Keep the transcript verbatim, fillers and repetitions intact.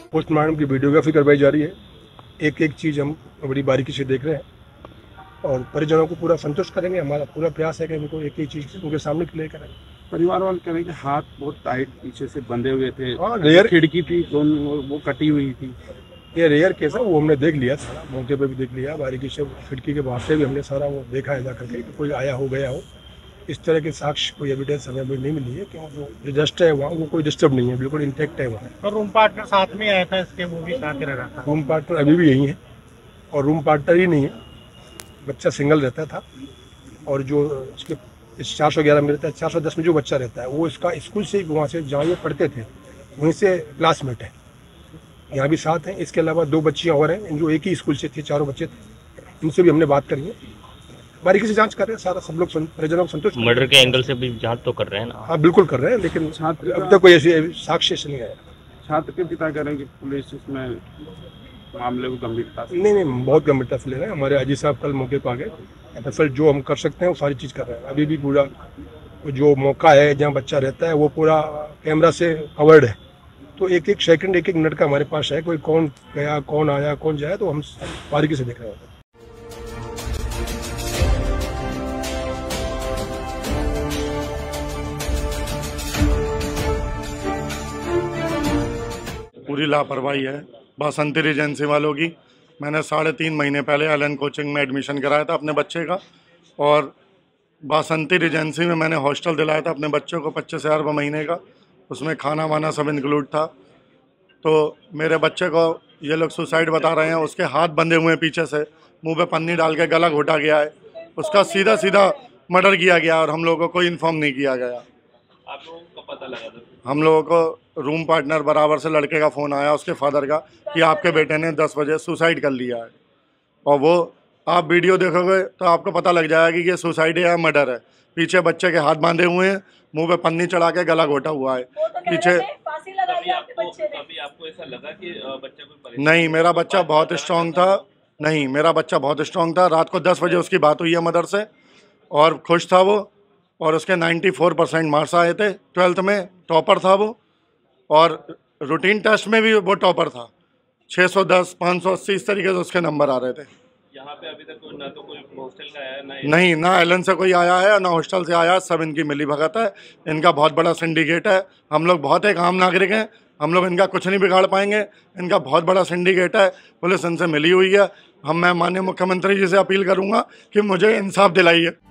Postmortem की videography करवाई जा रही है। एक एक चीज़ हम बड़ी बारीकी से देख रहे हैं और परिजनों को पूरा संतुष्ट करेंगे। हमारा पूरा प्रयास है कि उनको एक एक चीज़ उनके सामने क्लियर करें। परिवार वाले कह रहे हैं कि हाथ बहुत टाइट पीछे से बंधे हुए थे। हाँ, रेयर खिड़की थी दोनों वो कटी हुई थी। ये रेयर केस है, वो हमने देख लिया सारा, मौके पे भी देख लिया, बारीकी से खिड़की के बाहर से भी हमने सारा वो देखा है जा करके कि कोई आया हो गया हो। इस तरह के साक्ष्य कोई एविडेंस हमें अभी नहीं मिली है क्योंकि जो जस्ट है वहाँ वो कोई डिस्टर्ब नहीं है, बिल्कुल इंटैक्ट है वहाँ। और रूम पार्टनर साथ में आया था इसके, वो भी साथ रह रहा था। रूम पार्टनर अभी भी यही है और रूम पार्टनर ही नहीं है, बच्चा सिंगल रहता था और जो इसके इस चार सौ ग्यारह में रहता है, चार सौ दस में जो बच्चा रहता है वो इसका स्कूल से वहाँ से जहाँ ये पढ़ते थे वहीं से क्लासमेट है, यहाँ भी साथ हैं। इसके अलावा दो बच्चियाँ और हैं जो एक ही स्कूल से थी, चारों बच्चे थे, इनसे भी हमने बात करी है, बारीकी से जांच कर रहे हैं सारा, सब लोग परिजनों को संतुष्ट। मर्डर के एंगल से भी जांच तो कर रहे हैं ना? हाँ बिल्कुल कर रहे हैं, लेकिन छात्र अब तक कोई ऐसी साक्ष्य नहीं आया। छात्र के पिता कह रहे हैं कि पुलिस इसमें मामले को गंभीरता से नहीं नहीं बहुत गंभीरता से ले रहे हैं। हमारे अजी साहब कल मौके पर आ गए, दरअसल जो हम कर सकते हैं वो सारी चीज़ कर रहे हैं। अभी भी पूरा जो मौका है जहाँ बच्चा रहता है वो पूरा कैमरा से कवर्ड है, तो एक एक सेकंड एक एक मिनट का हमारे पास है, कोई कौन गया कौन आया कौन जाए, तो हम बारीकी से देख रहे हैं। पूरी लापरवाही है बासंती एजेंसी वालों की। मैंने साढ़े तीन महीने पहले एलन कोचिंग में एडमिशन कराया था अपने बच्चे का, और बासंती एजेंसी में मैंने हॉस्टल दिलाया था अपने बच्चों को पच्चीस हज़ार रुपये महीने का, उसमें खाना वाना सब इंक्लूड था। तो मेरे बच्चे को ये लोग सुसाइड बता रहे हैं, उसके हाथ बंधे हुए हैं पीछे से, मुंह पे पन्नी डाल के गला घोटा गया है, उसका सीधा सीधा मर्डर किया गया और हम लोगों को कोई इन्फॉर्म नहीं किया गया। आप लोगों को पता लगा था? हम लोगों को रूम पार्टनर बराबर से लड़के का फ़ोन आया उसके फादर का कि आपके बेटे ने दस बजे सुसाइड कर लिया है, और वो आप वीडियो देखोगे तो आपको पता लग जाएगा कि ये सुसाइड है या मर्डर है। पीछे बच्चे के हाथ बांधे हुए हैं, मुंह पे पन्नी चढ़ा के गला घोटा हुआ है पीछे। कभी आपको, कभी आपको ऐसा लगा कि बच्चा कोई? नहीं, मेरा बच्चा बहुत स्ट्रांग था। नहीं, मेरा बच्चा बहुत स्ट्रांग था। रात को दस बजे उसकी बात हुई है मदर से और खुश था वो, और उसके चौरानवे परसेंट मार्क्स आए थे, ट्वेल्थ में टॉपर था वो, और रूटीन टेस्ट में भी वो टॉपर था। छह सौ दस, पाँच सौ अस्सी इस तरीके से उसके नंबर आ रहे थे। यहाँ पे अभी तक ना तो कोई हॉस्टल का आया ना नहीं, ना एलन से कोई आया है ना हॉस्टल से आया है, सब इनकी मिली भगत है। इनका बहुत बड़ा सिंडिकेट है। हम लोग बहुत एक आम नागरिक हैं, हम लोग इनका कुछ नहीं बिगाड़ पाएंगे। इनका बहुत बड़ा सिंडिकेट है, पुलिस इनसे मिली हुई है। हम मैं माननीय मुख्यमंत्री जी से अपील करूँगा कि मुझे इंसाफ दिलाइए।